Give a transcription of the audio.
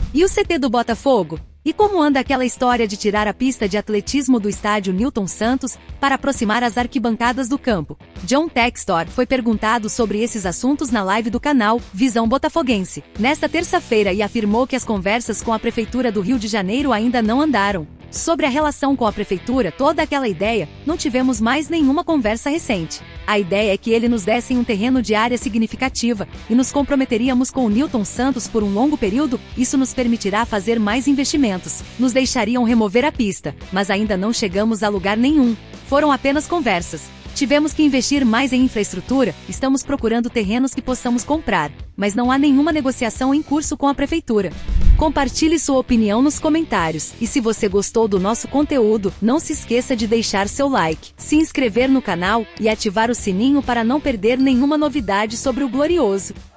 E o CT do Botafogo? E como anda aquela história de tirar a pista de atletismo do estádio Newton Santos para aproximar as arquibancadas do campo? John Textor foi perguntado sobre esses assuntos na live do canal Visão Botafoguense nesta terça-feira e afirmou que as conversas com a Prefeitura do Rio de Janeiro ainda não andaram. Sobre a relação com a Prefeitura, toda aquela ideia, não tivemos mais nenhuma conversa recente. A ideia é que ele nos dessem um terreno de área significativa, e nos comprometeríamos com o Newton Santos por um longo período, isso nos permitirá fazer mais investimentos. Nos deixariam remover a pista, mas ainda não chegamos a lugar nenhum. Foram apenas conversas. Tivemos que investir mais em infraestrutura, estamos procurando terrenos que possamos comprar, mas não há nenhuma negociação em curso com a Prefeitura. Compartilhe sua opinião nos comentários, e se você gostou do nosso conteúdo, não se esqueça de deixar seu like, se inscrever no canal e ativar o sininho para não perder nenhuma novidade sobre o Glorioso.